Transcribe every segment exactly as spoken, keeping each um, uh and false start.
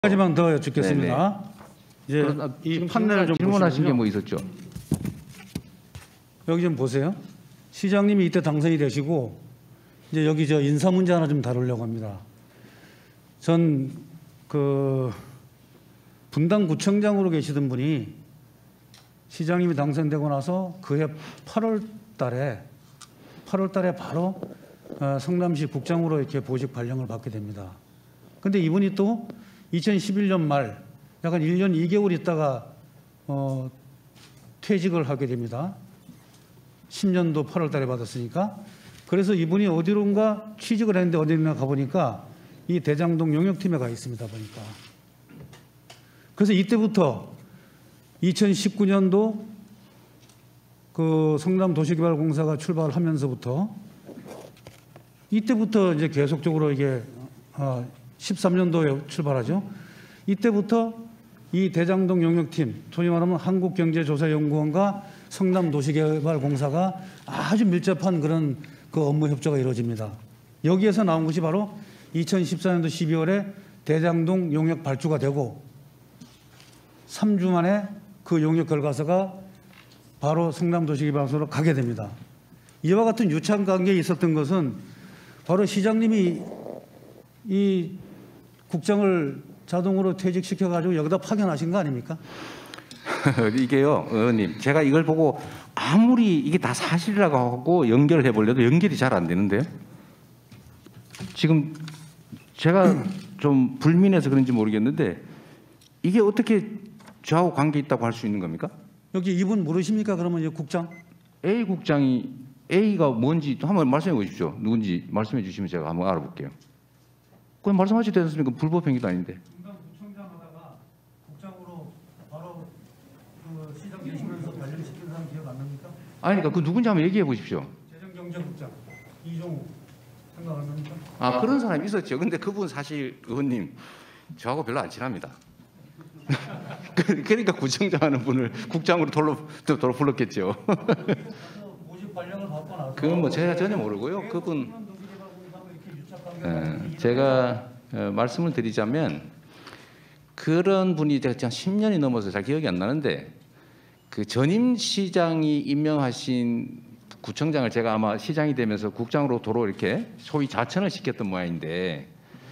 가지만 더 여쭙겠습니다. 이제 이 판넬을 좀 질문하신 게 보시면요. 뭐 있었죠? 여기 좀 보세요. 시장님이 이때 당선이 되시고 이제 여기 저 인사 문제 하나 좀 다루려고 합니다. 전 그 분당구청장으로 계시던 분이 시장님이 당선되고 나서 그해 팔월 달에 팔월 달에 바로 성남시 국장으로 이렇게 보직 발령을 받게 됩니다. 근데 이분이 또 이천십일 년 말 약간 일 년 이 개월 있다가 어, 퇴직을 하게 됩니다. 십 년도 팔월 달에 받았으니까. 그래서 이분이 어디론가 취직을 했는데 어디론가 가보니까 이 대장동 용역팀에 가 있습니다. 보니까. 그래서 이때부터 이천십구 년도 그 성남도시개발공사가 출발을 하면서부터 이때부터 이제 계속적으로 이게 어, 십삼 년도에 출발하죠. 이때부터 이 대장동 용역팀, 소위 말하면 한국경제조사연구원과 성남도시개발공사가 아주 밀접한 그런 그 업무 협조가 이루어집니다. 여기에서 나온 것이 바로 이천십사 년도 십이월에 대장동 용역 발주가 되고 삼 주 만에 그 용역 결과서가 바로 성남도시개발공사로 가게 됩니다. 이와 같은 유착 관계에 있었던 것은 바로 시장님이 이 국장을 자동으로 퇴직시켜가지고 여기다 파견하신 거 아닙니까? 이게요, 의원님, 제가 이걸 보고 아무리 이게 다 사실이라고 하고 연결을 해보려도 연결이 잘 안 되는데요. 지금 제가 좀 불민해서 그런지 모르겠는데 이게 어떻게 저하고 관계 있다고 할 수 있는 겁니까? 여기 이분 모르십니까? 그러면 이 국장? A 국장이 A가 뭔지 한번 말씀해 보십시오. 누군지 말씀해 주시면 제가 한번 알아볼게요. 그건 말씀하셔도 되지 않습니까? 불법행위도 아닌데. 분당구청장 하다가 국장으로 바로 그 시장 계시면서 발령시킨 사람 기억 안 납니까? 아니, 그러니까 그 누군지 한번 얘기해 보십시오. 재정경제국장 이종우 생각 안 납니까? 아, 그런 사람이 있었죠. 근데 그분 사실 의원님 저하고 별로 안 친합니다. 그러니까 구청장 하는 분을 국장으로 돌로, 돌로 불렀겠죠. 모집 발령을 받고 나서 그건 뭐 제가 전혀 모르고요. 그분 에, 제가 어, 말씀을 드리자면 그런 분이 제가 한 십 년이 넘어서 잘 기억이 안 나는데 그 전임 시장이 임명하신 구청장을 제가 아마 시장이 되면서 국장으로 도로 이렇게 소위 자천을 시켰던 모양인데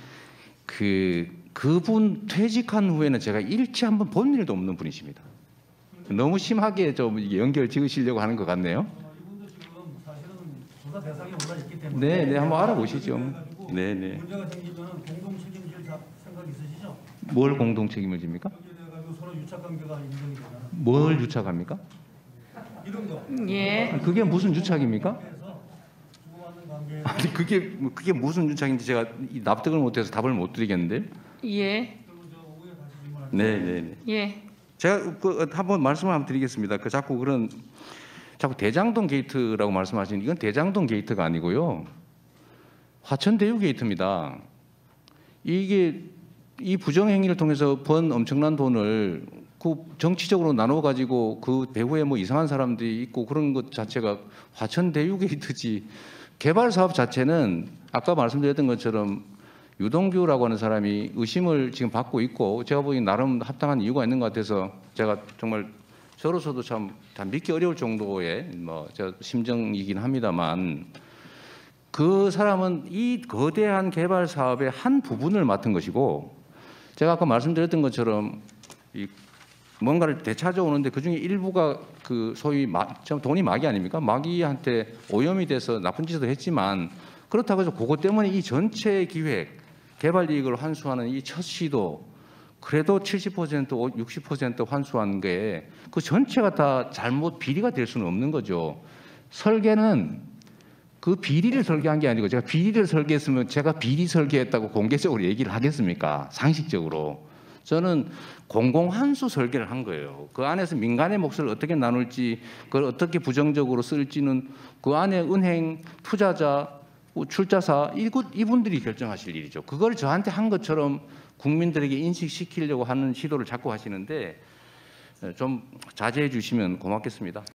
그 그분 퇴직한 후에는 제가 일치 한번 본 일도 없는 분이십니다. 너무 심하게 좀 연결 지으시려고 하는 것 같네요. 이분도 지금 사실은 조사 대상에 올라 있기 때문에 네, 네, 한번 알아보시죠. 네, 네. 문제가 생기면 공동 책임질 생각 있으시죠? 뭘 공동 책임을 집니까? 여기에 대해 가지고 서로 유착 관계가 인정이 되잖아. 뭘 유착합니까? 이런 거. 예. 그게 무슨 유착입니까? 그래서 주고받는 관계에 아니 그게 뭐 그게 무슨 유착인지 제가 이 납득을 못해서 답을 못 드리겠는데. 예. 네, 네, 네. 예. 제가 그 한번 말씀을 한번 드리겠습니다. 그 자꾸 그런 자꾸 대장동 게이트라고 말씀하시는 이건 대장동 게이트가 아니고요. 화천대유 게이트입니다. 이게 이 부정행위를 통해서 번 엄청난 돈을 그 정치적으로 나눠 가지고 그 배후에 뭐 이상한 사람들이 있고 그런 것 자체가 화천대유 게이트지. 개발 사업 자체는 아까 말씀드렸던 것처럼 유동규라고 하는 사람이 의심을 지금 받고 있고 제가 보기엔 나름 합당한 이유가 있는 것 같아서 제가 정말 저로서도 참, 참 믿기 어려울 정도의 뭐 저 심정이긴 합니다만 그 사람은 이 거대한 개발 사업의 한 부분을 맡은 것이고 제가 아까 말씀드렸던 것처럼 이 뭔가를 되찾아오는데 그 중에 일부가 그 소위 마, 돈이 마귀 아닙니까? 마귀한테 오염이 돼서 나쁜 짓을 했지만 그렇다고 해서 그것 때문에 이 전체 기획 개발 이익을 환수하는 이 첫 시도 그래도 칠십 퍼센트, 육십 퍼센트 환수한 게 그 전체가 다 잘못 비리가 될 수는 없는 거죠. 설계는 그 비리를 설계한 게 아니고 제가 비리를 설계했으면 제가 비리 설계했다고 공개적으로 얘기를 하겠습니까? 상식적으로. 저는 공공환수 설계를 한 거예요. 그 안에서 민간의 몫을 어떻게 나눌지 그걸 어떻게 부정적으로 쓸지는 그 안에 은행, 투자자, 출자사 이분들이 결정하실 일이죠. 그걸 저한테 한 것처럼 국민들에게 인식시키려고 하는 시도를 자꾸 하시는데 좀 자제해 주시면 고맙겠습니다.